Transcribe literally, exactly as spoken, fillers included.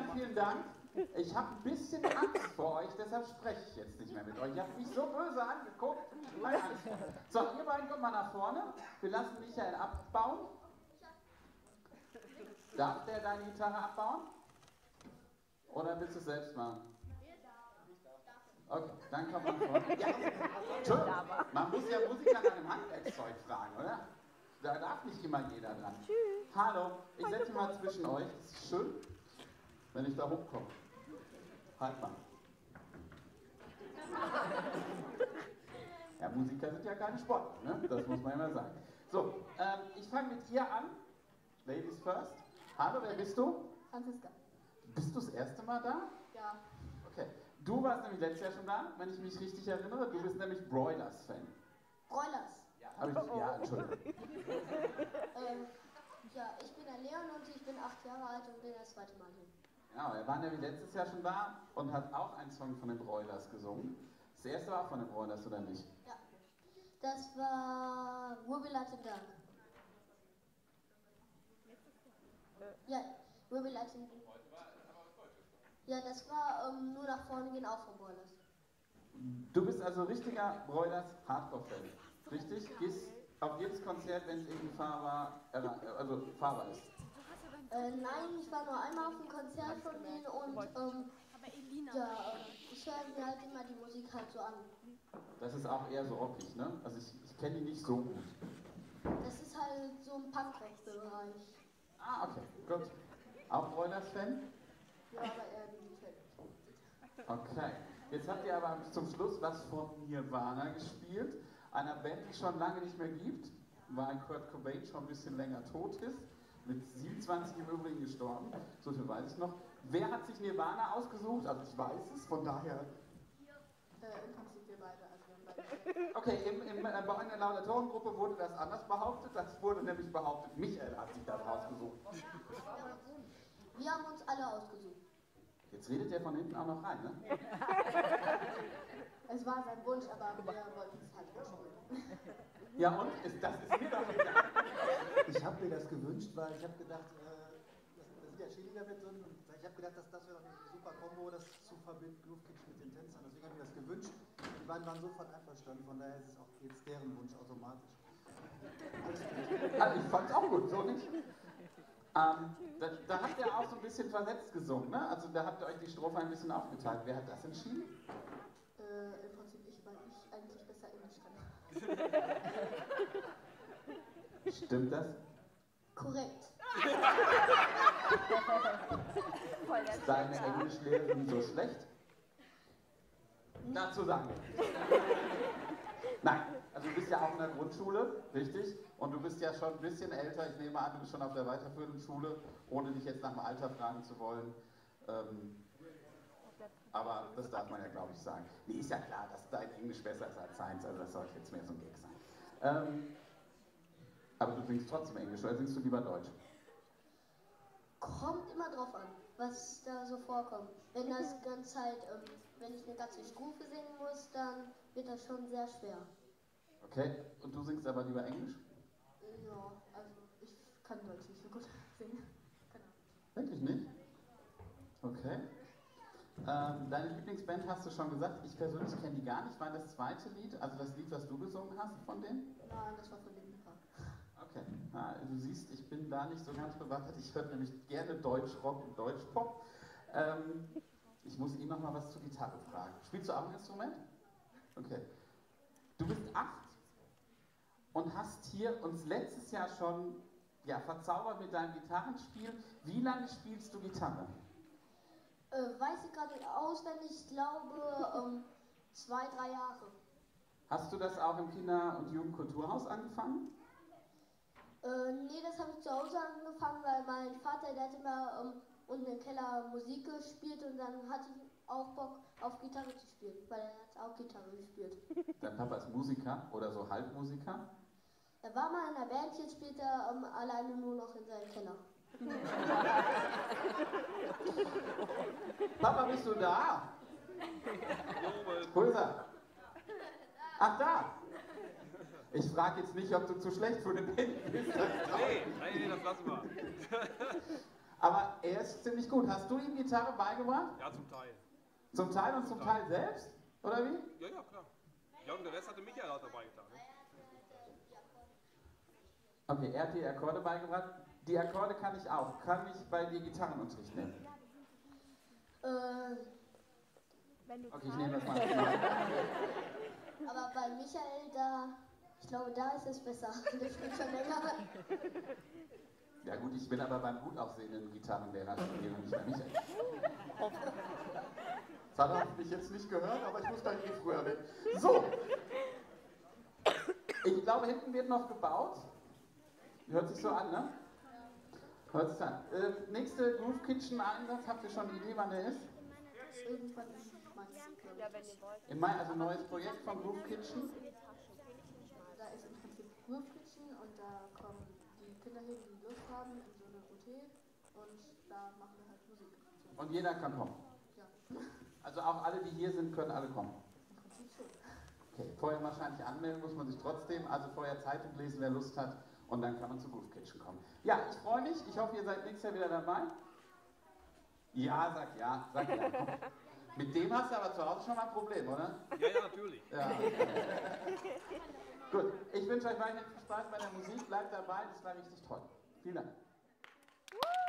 Vielen, vielen Dank. Ich habe ein bisschen Angst vor euch, deshalb spreche ich jetzt nicht mehr mit euch. Ihr habt mich so böse angeguckt. Meine Angst. So, ihr beiden kommt mal nach vorne. Wir lassen Michael abbauen. Darf der deine Gitarre abbauen? Oder willst du es selbst machen? Okay, dann kommt man vorne. Ja, Entschuldigung, man muss ja Musiker nach dem Handwerkszeug fragen, oder? Da darf nicht immer jeder dran. Hallo, ich setze mich mal zwischen euch. Das ist schön, wenn ich da hochkomme. Halt mal. Ja, Musiker sind ja keine Sportler, ne? Das muss man immer sagen. So, ähm, ich fange mit ihr an. Ladies first. Hallo, wer bist du? Franziska. Bist du das erste Mal da? Ja. Okay. Du warst nämlich letztes Jahr schon da, wenn ich mich richtig erinnere. Du bist nämlich Broilers-Fan. Broilers. Ja, hab ich, ja, Entschuldigung. ähm, ja, ich bin der Leon und ich bin acht Jahre alt und bin das zweite Mal hier. Genau, er war nämlich letztes Jahr schon da und hat auch einen Song von den Broilers gesungen. Das erste war auch von den Broilers, oder nicht? Ja. Das war Ruby Light and Dark. Ja, Ruby Light and Dark. Ja, das war ähm, nur nach vorne gehen, auch von Broilers. Du bist also richtiger Broilers Hardcore-Fan, richtig? Gehst auf jedes Konzert, wenn es irgendwie fahrbar, also fahrbar ist. Äh, nein, ich war nur einmal auf einem Konzert von denen und ähm, ja, äh, ich höre mir halt immer die Musik halt so an. Das ist auch eher so rockig, ne? Also ich, ich kenne die nicht so gut. Das ist halt so ein Punkrock-Bereich. Ah, okay, gut. Auch Broilers-Fan? Ja, aber eher die Fan. Okay. Jetzt habt ihr aber zum Schluss was von Nirvana gespielt. Einer Band, die es schon lange nicht mehr gibt, weil Kurt Cobain schon ein bisschen länger tot ist. Mit siebenundzwanzig im Übrigen gestorben. So viel weiß ich noch. Wer hat sich Nirvana ausgesucht? Also ich weiß es, von daher... Äh, im Prinzip wir beide. Also wir beide. Okay, im, im, äh, bei einer Laudatorengruppe wurde das anders behauptet. Das wurde nämlich behauptet, Michael hat sich das ausgesucht. Wir haben uns alle ausgesucht. Jetzt redet der von hinten auch noch rein, ne? Es war sein Wunsch, aber wir wollten es halt nicht. Ja und? Ist, das ist mir doch egal. Ich habe mir das gewünscht, weil ich habe gedacht, äh, da sind ja Cheerleader mit drin und ich habe gedacht, dass das wäre doch eine super Kombo, das zu verbinden, Groove Kids mit den Tänzern. Deswegen habe ich mir das gewünscht. Die beiden waren sofort einverstanden, von daher ist es auch jetzt deren Wunsch automatisch. Alles gut. Also ich fand's auch gut, so nicht? Ähm, da, da habt ihr auch so ein bisschen versetzt gesungen, ne? Also da habt ihr euch die Strophe ein bisschen aufgeteilt. Wer hat das entschieden? Äh, im Prinzip ich, weil ich eigentlich besser Englisch kann. Stimmt das? Korrekt. Ist deine Englischlehrerin so schlecht? Dazu sagen wir. Nein, also du bist ja auch in der Grundschule, richtig? Und du bist ja schon ein bisschen älter. Ich nehme an, du bist schon auf der weiterführenden Schule, ohne dich jetzt nach dem Alter fragen zu wollen. Ähm, aber das darf man ja, glaube ich, sagen. Nee, ist ja klar, dass dein Englisch besser ist als seins, also das sollte jetzt mehr so ein Gag sein. Ähm, aber du singst trotzdem Englisch, oder singst du lieber Deutsch? Kommt immer drauf an, was da so vorkommt. Wenn das ganz halt, ähm, wenn ich eine ganze Strophe singen muss, dann wird das schon sehr schwer. Okay, und du singst aber lieber Englisch? Ja, also ich kann Deutsch nicht so gut singen. Keine Ahnung. Wirklich nicht? Okay. Ähm, deine Lieblingsband hast du schon gesagt, ich persönlich kenne die gar nicht. War das zweite Lied, also das Lied, was du gesungen hast von denen? Nein, das war von dem Park. Okay, ah, du siehst, ich bin da nicht so ganz bewaffnet. Ich höre nämlich gerne Deutschrock und Deutschpop. Ähm, ich muss ihn noch mal was zur Gitarre fragen. Spielst du auch ein Instrument? Okay. Du bist acht und hast hier uns letztes Jahr schon ja, verzaubert mit deinem Gitarrenspiel. Wie lange spielst du Gitarre? Äh, weiß ich gerade nicht auswendig, ich glaube ähm, zwei, drei Jahre. Hast du das auch im Kinder- und Jugendkulturhaus angefangen? Äh, nee, das habe ich zu Hause angefangen, weil mein Vater, der hat immer ähm, unten im Keller Musik gespielt und dann hatte ich auch Bock auf Gitarre zu spielen, weil er hat auch Gitarre gespielt. Dein Papa ist Musiker oder so Halbmusiker? Er war mal in einer Band, jetzt spielt er ähm, alleine nur noch in seinem Keller. Papa, bist du da? Wo ist er? Ach, da! Ich frage jetzt nicht, ob du zu schlecht für den Band bist. Nee, nein, nee, das lassen wir. Aber er ist ziemlich gut. Hast du ihm Gitarre beigebracht? Ja, zum Teil. Zum Teil und zum, zum Teil. Teil selbst? Oder wie? Ja, ja, klar. Ja, und der Rest hatte Michael auch dabei getan. Ne? Okay, er hat die Akkorde beigebracht. Die Akkorde kann ich auch. Kann ich bei dir Gitarrenunterricht nehmen? Äh, okay, ich nehme das mal. Aber bei Michael, da, ich glaube, da ist es besser. Der spielt schon länger. Ja gut, ich bin aber beim gut aussehenden Gitarrenlehrer studieren und nicht bei Michael. Das hat er mich jetzt nicht gehört, aber ich muss gleich eh früher weg. So. Ich glaube, hinten wird noch gebaut. Hört sich so an, ne? Hört sich an. Äh, nächste Groove Kitchen Einsatz, habt ihr schon eine Idee, wann der ist? Irgendwann im Mai. Im Mai, also ein neues Projekt von Groove Kitchen. Da ist im Prinzip Groove Kitchen und da kommen die Kinder hin, die Lust haben, in so eine O T und da machen wir halt Musik. Und jeder kann kommen? Ja. Also auch alle, die hier sind, können alle kommen? Im Prinzip schon. Okay, vorher wahrscheinlich anmelden muss man sich trotzdem, also vorher Zeitung lesen, wer Lust hat. Und dann kann man zu Groove Kitchen kommen. Ja, ich freue mich. Ich hoffe, ihr seid nächstes Jahr wieder dabei. Ja, sag ja, sag ja. Komm. Mit dem hast du aber zu Hause schon mal ein Problem, oder? Ja, ja, natürlich. Ja. Gut, ich wünsche euch weiterhin viel Spaß bei der Musik. Bleibt dabei, das war richtig toll. Vielen Dank.